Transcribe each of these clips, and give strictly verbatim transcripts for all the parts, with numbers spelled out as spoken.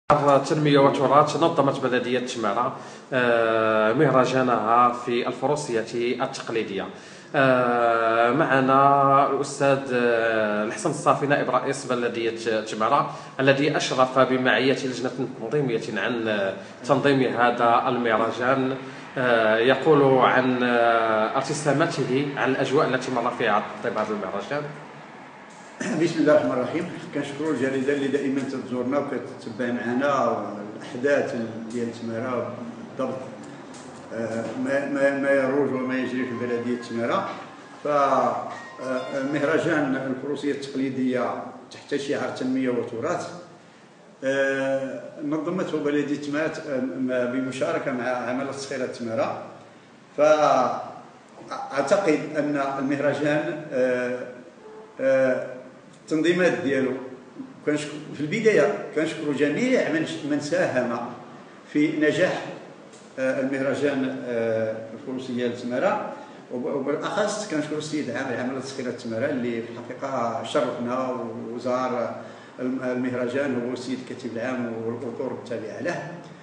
التنمية والتراث نظمت بلدية تمارا مهرجانها في الفروسية التقليدية. معنا الأستاذ الحسن الصافي نائب رئيس بلدية تمارا الذي أشرف بمعية لجنة تنظيمية عن تنظيم هذا المهرجان، يقول عن ارتسامته عن الأجواء التي مر فيها طيب هذا المهرجان. بسم الله الرحمن الرحيم. كنشكروا الجريده اللي دائما تزورنا وكتتبع معنا الاحداث ديال تمارا بالضبط، ما ما ما يروج وما يجري في بلديه تمارا. فمهرجان الفروسيه التقليديه تحت شعار تنميه وتراث نظمته بلديه تمارا بمشاركه مع عماله صخيره تمارا. فاعتقد ان المهرجان التنظيمات ديالو في البدايه كنشكروا جميع من ساهم في نجاح المهرجان الفروسيه لتمارا، وبالاخص كنشكروا السيد عامر عماله صخيره تمارا اللي في الحقيقه شرفنا وزار المهرجان، هو السيد الكاتب العام والاطر التابعه له.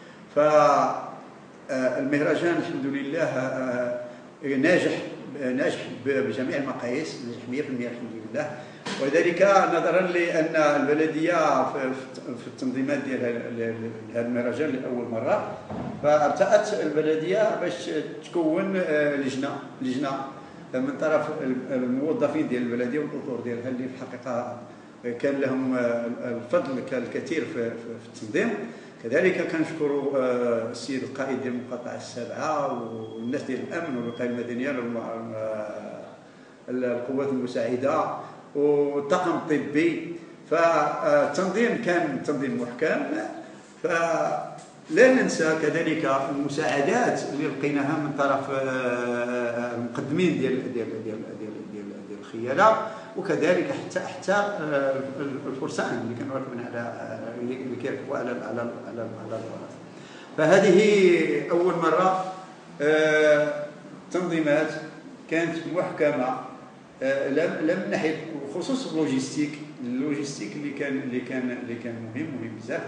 فالمهرجان الحمد لله ناجح ناجح بجميع المقاييس، ناجح مئة بالمئة الحمد لله، وذلك نظرا لان البلديه في التنظيمات ديال هذا المهرجان لاول مره، فارتأت البلديه باش تكون لجنه لجنه من طرف الموظفين ديال البلديه والاطر ديالها اللي في الحقيقه كان لهم الفضل الكثير في التنظيم. كذلك كنشكروا السيد القائد ديال المقاطعه السابعه والناس ديال الامن والوقايه المدنيه، القوات المساعده والطاقم الطبي. فالتنظيم كان تنظيم محكم. فلا ننسى كذلك المساعدات اللي لقيناها من طرف المقدمين ديال ديال ديال ديال ديال الخياله، وكذلك حتى حتى الفرسان اللي كانوا راكبين على اللي كيركبوا على على على على الفرس. فهذه اول مره تنظيمات كانت محكمه، لم لم ناحيه خصوص اللوجيستيك اللوجيستيك اللي كان اللي كان اللي كان مهم مهم بزاف.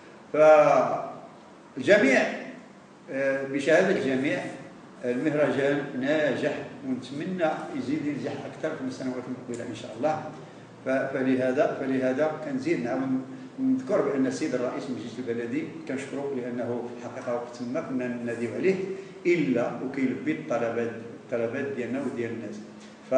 فالجميع بشهاده الجميع المهرجان ناجح، ونتمنى يزيد ينجح اكثر في السنوات المقبله ان شاء الله. فلهذا فلهذا كنزيد نعاود نذكر بان السيد الرئيس المجلس البلدي كنشكروه لانه في الحقيقه وقت ما كنا نناديو عليه الا وكيلبي الطلبات الطلبات ديالنا وديال الناس. ف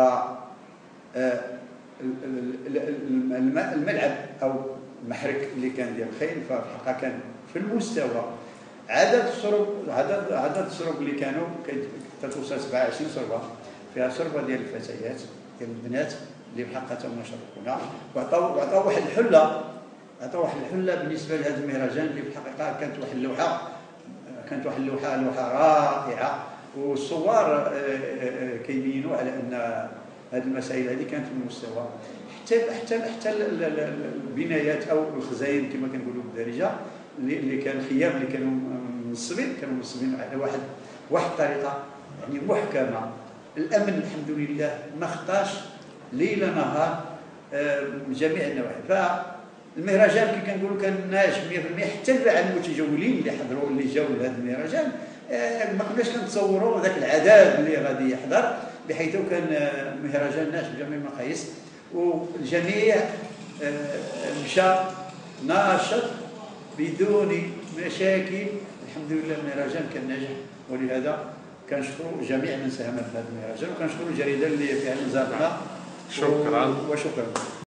الملعب او المحرك اللي كان ديال الخيل ففي الحقيقه كان في المستوى. عدد الصرب عدد عدد الصرب اللي كانوا كتوصل سبعة وعشرين صربه، فيها صربه ديال الفتيات ديال البنات اللي بحقها هما شرفونا، وعطاو وعطاو واحد الحله عطاو واحد الحله بالنسبه لهذا المهرجان اللي في الحقيقه كانت واحد اللوحه كانت واحد اللوحه لوحه رائعه، والصور كيبينوا على ان هذه المسائل هذه كانت في المستوى. حتى حتى حتى البنايات او الخزاين كما كنقولوا بالدارجه اللي كان الخيام اللي كانوا منصبين كانوا منصبين على واحد واحد الطريقه يعني محكمه. الامن الحمد لله ما خطاش ليل نهار من جميع النواحي. فالمهرجان كي كنقولوا كان ناجح مئة بالمئة. حتى المتجولين اللي حضروا اللي جاوا لهذا المهرجان ما كناش كنتصوروا ذاك العدد اللي غادي يحضر، بحيث كان مهرجان ناجح بجميع المقاييس، والجميع مشى ناشط بدون مشاكل. الحمد لله المهرجان كان ناجح، ولهذا كنشكروا جميع من ساهم في هذا المهرجان، وكنشكروا الجريده اللي فيها نزارتنا. شكرا وشكرا.